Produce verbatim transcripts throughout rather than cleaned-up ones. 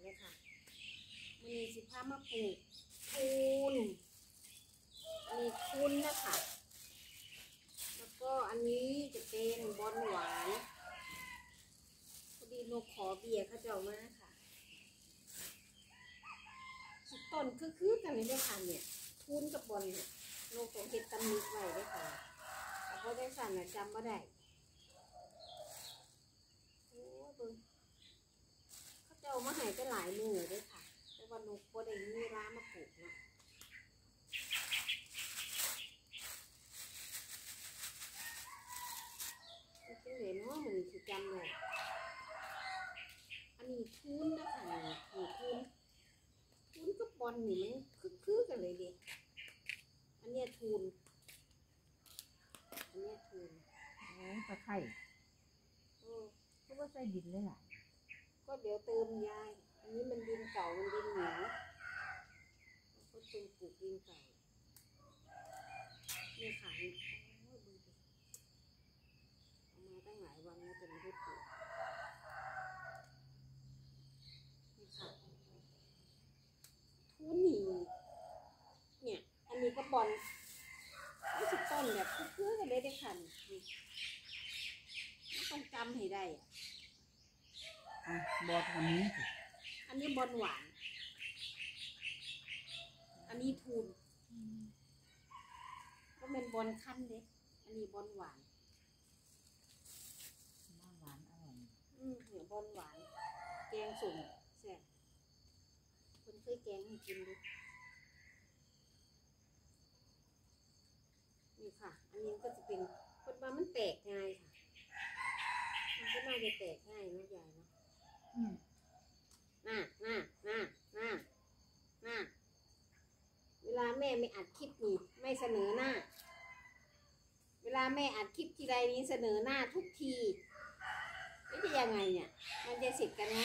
เลยค่ะมีสิบห้ามาปลูกคูนมีคูนนะคะแล้วก็อันนี้จะเป็นบอนหวานพอดีนกขอเบียร์เขาเจ้ามาค่ะต้นคือๆกันเลยด้วยค่ะเนี่ยคูนกับบอนเนี่ยนกของเห็ดตำมิไว้ด้วยค่ะเพราะได้สั่นนะจำไม่ได้โอ้เบิ่งเขาเจ้ามาให้ก็หลายมือด้วยค่ะแต่ว่านกบ่ได้มีร้านมาปลูกเนาะจริงเลยเนาะมันคือจำเลยอันนี้คูนนะคะนี่คูนคูนกับบอลนี่มันคือๆกันเลยดิอันนี้ทูนอันนี้ทูนโอ้ตะไคร่เพราะว่าใส่ดินเลยล่ะก็เดี๋ยวเติมยายอันนี้มันดินเก่ามันดินเหนียวก็เติมปลูกดินเก่านี่ค่ะโอ้ยดูดิเอามาตั้งหลายวันแล้วจะไม่ได้ปลูกนี่ค่ะทูนนี่เนี่ยอันนี้ก็บอลไม่สิต้นแบบเพื่อกันเลยได้ค่ะไม่ต้องจำให้ได้อ่ะอ่ะบอลอันนี้อันนี้บอลหวานอันนี้ทูนก็เป็นบอลขั้นเด็กอันนี้บอลหวานน้ำหวานอร่อยอืมเหนียวบอลหวานแกงสุ่มแซ่บคนเคยแกงให้กินดูนี่ค่ะอันนี้ก็จะเป็นคนว่ามันแตกง่ายค่ะมันก็น่าจะแตกง่ายนะยายเนาะอืมน่าน่าน่าน่าน่าเวลาแม่ไม่อัดคลิปนี่ไม่เสนอหน้าเวลาแม่อัดคลิปทีไรนี้เสนอหน้าทุกทีไม่ใช่ยังไงเนี่ยมันจะเสร็จกันไหม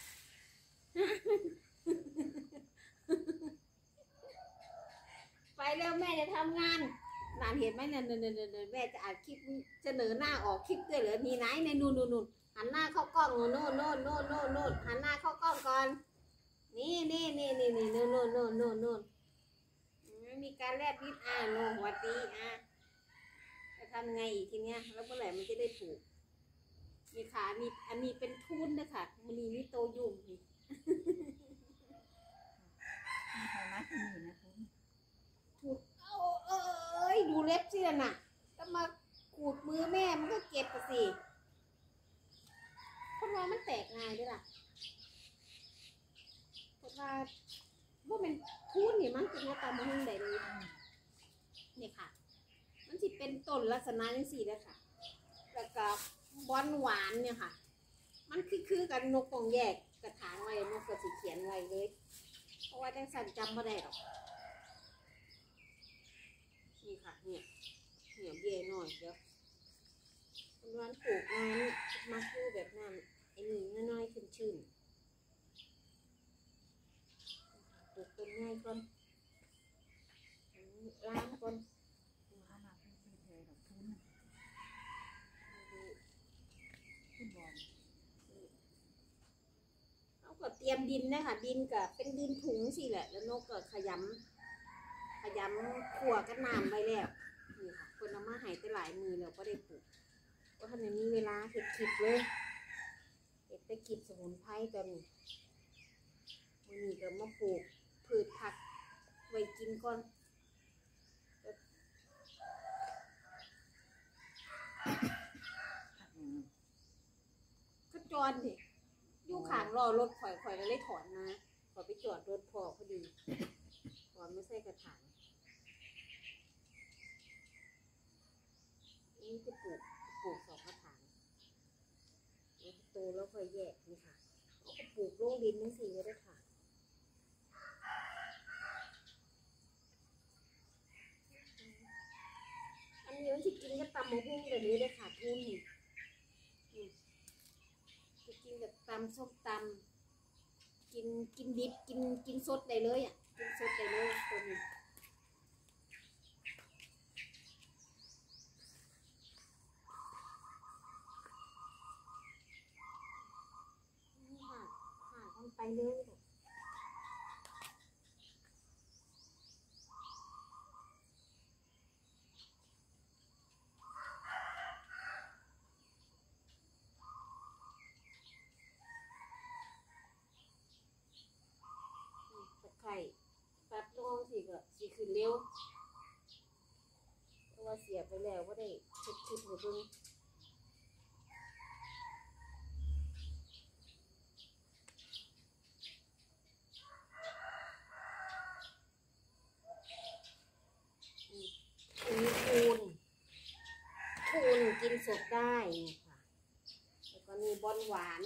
ไปแล้วแม่จะทำงานนานเห็นไหมเนี่ยเนๆๆแม่จะอัดคลิปเสนอหน้าออกคลิปด้วยเหรอมีไหนในนู่นนู่นหันหน้าเข้ากล้องโน่นโน่นโน่นโน่นโน่นหันหน้าเข้ากล้องก่อนนี่นี่นี่นี่นี่โน่นโน่นโน่นโน่นโน่นมีการแลบลิ้นอ่าโน่หัวตีอ่ะจะทำไงอีกทีเนี้ยแล้วเมื่อไหร่มันจะได้ถูกมีขามีอันนี้เป็นทุนนะคะมันนี่นี่โตยุ่มนี่มีใครมาที่นี่นะคุณถูกเอาเอ้ยดูเล็บสิน่ะก็มาขูดมือแม่มันก็เก็บไปสิเพราะว่ามันแตกง่ายด้วยล่ะเพราะว่าว่าเป็นทุนนี่มันเป็นหน้าตามันได้เลยเนี่ยค่ะมันสิเป็นต้นลักษณะนี้สิเลยค่ะแล้วก็บอลหวานเนี่ยค่ะมันคือคือกันนกของแยกกระถางไว้นกก็สิเขียนไว้เลยเพราะว่าจังสันจำไม่ได้หรอกนี่ค่ะเนี่ยเนี่ยเบี้ยหน่อยเดี๋ยวคุณวันปลูกงานมาคู่แบบนั้นไอ้นี่น้อยๆชื้นๆปลูกต้นง่ายก่อนล้างก่อนเอามาเป็นแพร่ดอกทุนคุณบอลเขาก็เตรียมดินนะคะดินกับเป็นดินถุงสิแหละแล้วนกก็ขยำขยำขั่วกันน้ำไปแล้วนี่ค่ะคนเอามาให้ไปหลายมือแล้วก็ได้ปลูกก็ทันนี้เวลาเห็ดคลิปเลยเห็ดไปคลิปสมุนไพรตอนนี้วันนี้ก็มาปลูกพืชผักไว้กินก่อนก็จอดดิอยู่ข้างรอรถข่อยข่อยก็เลยถอนมาขอไปจอดรถพอพอดีถอนไม่ใช่กระถางนี่จะปลูกปลูกสองกระถางโตแล้วค่อยแยกนี่ค่ะเอาไปปลูกลงดินนั่นสิเลยด้วยค่ะอันนี้มันจะกินกับตำมะฮุ่งแบบนี้เลยค่ะทุนจะกินกับตำส้มตำกินกินดิบกินกินสดได้เลยอ่ะกินสดได้เลยตัวนี้ค่ะค่ะต้องไปเลยเร็วเพราะว่าเสียไปแล้วว่าได้เช็ดคลิปให้เบิ่งอันนี้คูนคูนกินสดได้นี่ค่ะแล้วก็มีบอนหวาน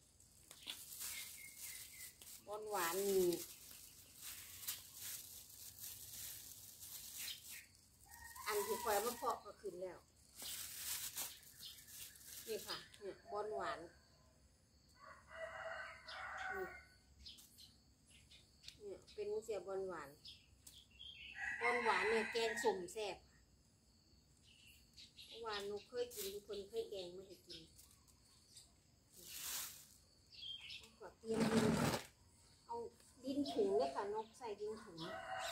บอนหวานนี่อันที่คอยมาเพาะก็ขึ้นแล้วนี่ค่ะเนี่ยบอนหวานนี่เนี่ยเป็นเสียบอนหวานบอนหวานเนี่ยแกงส้มแซ่บเมื่อวานนุกเคยกินทุกคนเคยแกงไม่ได้กินก็เตรียมดินเอาดินถุงเลยค่ะนกใส่ดินถุง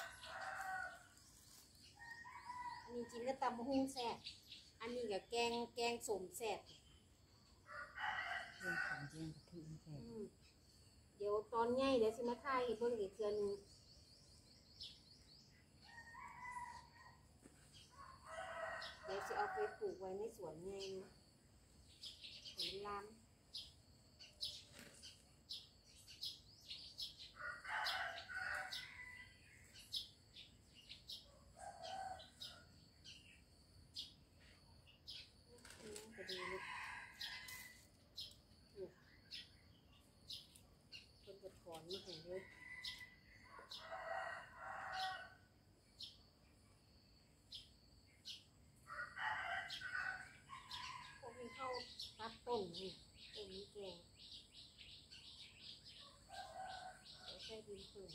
อันนี้กินก็ตำมะฮุ่งแซ่บอันนี้กับแกงแกงส้มแซ่บเรื่องของเรื่องกะทิมันแซ่บอืมเดี๋ยวตอนง่ายเดี๋ยวสิมาถ่ายให้เบิ่งอีกเทื่อนึงเดี๋ยวสิเอาไปปลูกไว้ในสวนไงนะสวนลามอืมก็ดีเลยนี่ค่ะเพิ่นจะถอนมาให้เลยพวกนี้เข้าตัดต้นนี่ต้นนี้แกงเดี๋ยวใส่ดินเพิ่ม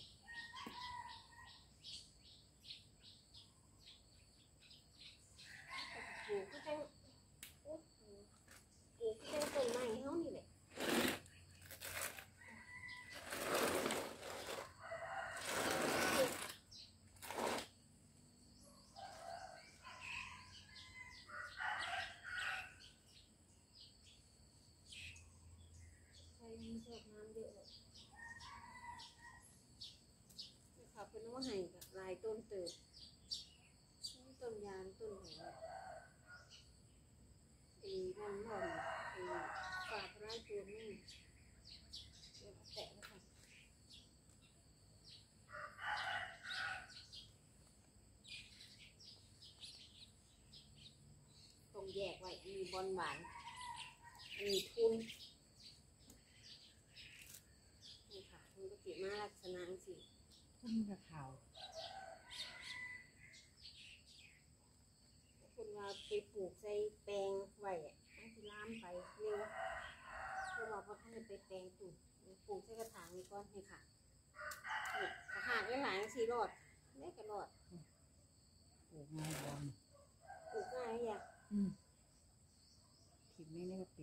ปลูกก็จังโอ้โหปลูกก็จังต้นไม้เฮานี่แหละใส่มีชอบน้ำเยอะเลยนี่ค่ะเป็นว่าให้กับลายต้นเติบนี่ต้นยางต้นแหวไอ้นั่นหม่อมไอ้ฝาดร้ายตัวนี่เดี๋ยวแตะแล้วค่ะต้องแยกไว้อันนี้บอนหวานอันนี้ทุนนี่ค่ะมันก็ติมาลักษณะสิต้นกระขาวคนว่าไปปลูกใส่แปลงไว้อะมันสิล้ามไปเร็วเพราะว่าพอท่านได้ไปแปลงปลูกปลูกใส่กระถางนี่ก่อนนี่ค่ะเนี่ยกระถางหลายๆสีรอดได้กระรอดปลูกง่ายบอลปลูกง่ายอย่างอืมทิมไม่ได้ก็เป็น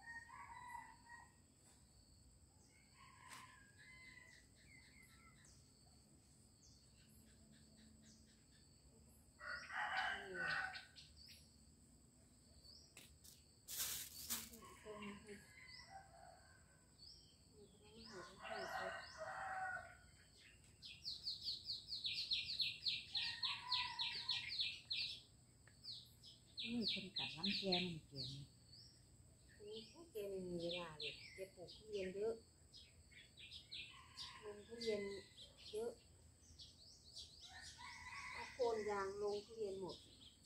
นี่คนกัดล้ำแกมันเกี่ยวนี่นี่พวกแกไม่มีเวลาเลยแกปลูกทุเรียนเยอะลงทุเรียนเยอะเอาโคนยางลงทุเรียนหมด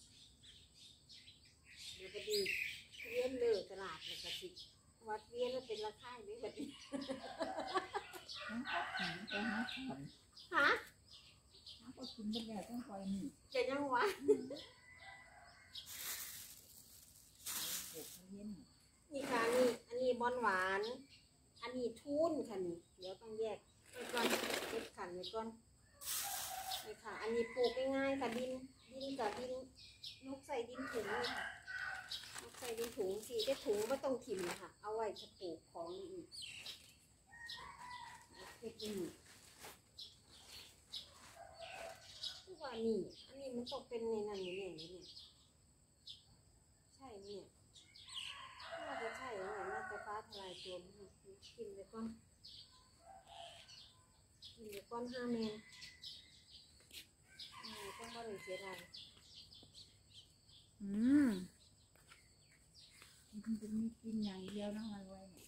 เดี๋ยวพอดีทุเรียนเลิกตลาดแล้วก็สิวัดเวียนแล้วเป็นราคาไม่แบบนี้น้องก็กินแต่หาขอนฮะน้องก็กินไปแล้วต้องคอยนี่จะยังวะปลูกเขาเย็นนี่ค่ะนี่อันนี้บอนหวาน อันนี้ทุนค่ะนี่เดี๋ยวต้องแยกไปก่อนเก็บขันไว้ก่อนนี่ค่ะ อันนี้ปลูกง่ายๆค่ะดินดินกับดินนกใส่ดินถุงเลยค่ะนกใส่ดินถุงสีได้ถุงไม่ต้องถิ่มนะคะเอาไว้จะปลูกของอีกเก็บนี่ที่ว่านี่อันนี้มันต้องเป็นในนั้นนี่เนี่ยนี่เนี่ยใช่เนี่ยน่าจะใช่แล้วแหละน่าจะฟ้าทลายโจรกินไปก่อนกินไปก่อนห้าเมนอืมต้องบ่ได้เสียดายอืมมันจะมีกินอย่างเดียวนะมันไว้เนี่ย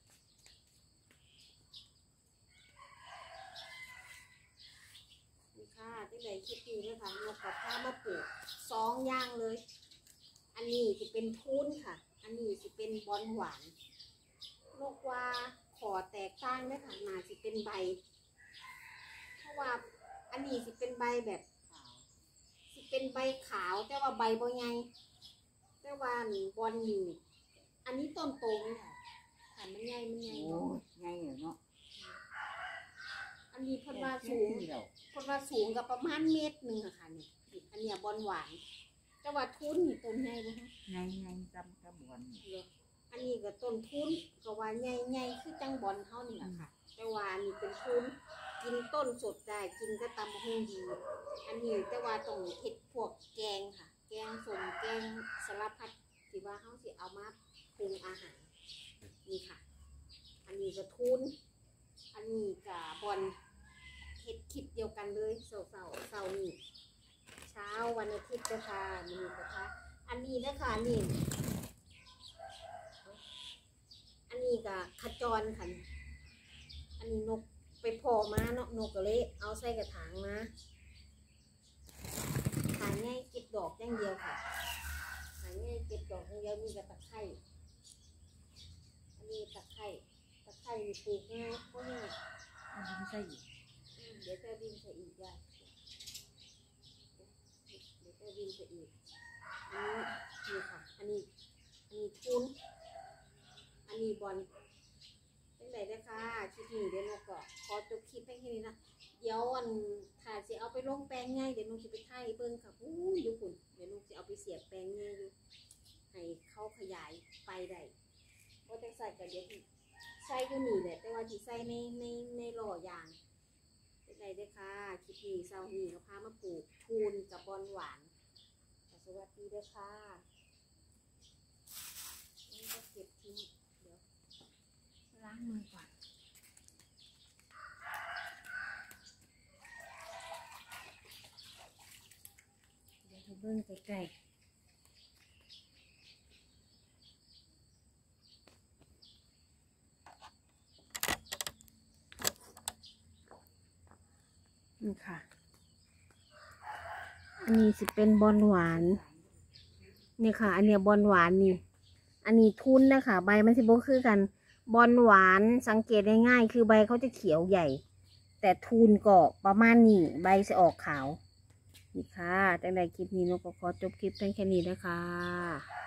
นี่ค่ะที่ไหนคลิปนี้นะคะนกกับข้าวมาปลูกสองอย่างเลย อันนี้จะเป็นทุนค่ะ อันนี้จะเป็นบอนหวานนกว่าขอแตกต่างด้วยค่ะมาจะเป็นใบ เพราะว่าอันนี้จะเป็นใบแบบจะเป็นใบขาวแต่ว่าใบบ่ใหญ่แต่ว่าบอนนี่อันนี้ต้นโตไหมค่ะค่ะมันใหญ่มันใหญ่โอ้เนาะยไงเหรอเนาะอันนี้เพิ่นว่าสูงเดี๋ยวคนว่าสูงกับประมาณเมตรหนึ่งอะค่ะเนี่ยอันเนี้ยบอลหวานแต่ว่าทุนนี่ต้นใหญ่บ่ฮะไงไงจำกระบวนนี่เหรออันนี้ก็ต้นทุนก็ว่าใหญ่ใหญ่คือจังบอลเท่านี่แหละค่ะ แต่ว่าอันนี้เป็นทุนกินต้นสดได้กินก็ตำบักหุ่งดี อันนี้แต่ว่าต้องเฮ็ดพวกแกงค่ะ แกงส้มแกงสารพัดที่ว่าเฮาสิเอามาปรุงอาหารนี่ค่ะ อันนี้ก็ทุนอันนี้ก็บอล เฮ็ดคลิปเดียวกันเลยเสาเสาเสานี่เช้าวันอาทิตย์นะคะนี่นะคะอันนี้นะคะนี่อันนี้ก็ขจรค่ะอันนี้นกไปพอมาเนาะนกก็เลยเอาใส่กระถางมาถางง่ายเก็บดอกอย่างเดียวค่ะถางง่ายเก็บดอกอย่างเดียวมีกระตะไคร้อันนี้ตะไคร้ตะไคร้ปลูกง่ายเพราะง่ายเอาดินใส่อีกเดี๋ยวจะดินใส่อีกได้เดี๋ยวจะดินใส่อีก อันนี้นี่ค่ะ อันนี้ อันนี้ทุนอันนี้บอลเป็นไรนะคะคลิปนี้เดี๋ยวนกก็ขอจบคลิปแค่นี้นะ เดี๋ยวอันถ้าจะเอาไปลงแปลงง่ายเดี๋ยวนกจะไปถ่ายเบิ้งค่ะอู้ยดูคุณเดี๋ยวนกจะเอาไปเสียบแปลงง่ายอยู่ให้เขาขยายไปได้เพราะจะใส่กับเดี๋ยวที่ใส่ก็มีแหละแต่ว่าที่ใส่ในในในหล่อยาง เป็นไรด้วยค่ะคลิปนี้เซาหีเราพามาปลูกทูนกับบอลหวานสวัสดีด้วยค่ะนี่ก็เก็บทิ้งเดี๋ยวล้างมือก่อนเดี๋ยวให้เบิ้งใกล้ๆนี่ค่ะ อันนี้สิเป็นบอลหวานนี่ค่ะ อันเนี้ยบอลหวานนี่ อันนี้ทุนนะคะใบมันสิบ่คือกัน บอลหวานสังเกตได้ง่ายคือใบเขาจะเขียวใหญ่ แต่ทุนก็ประมาณนี้ใบจะออกขาวนี่ค่ะจังใดคลิปนี้นกก็ขอจบคลิปเพียงแค่นี้นะคะ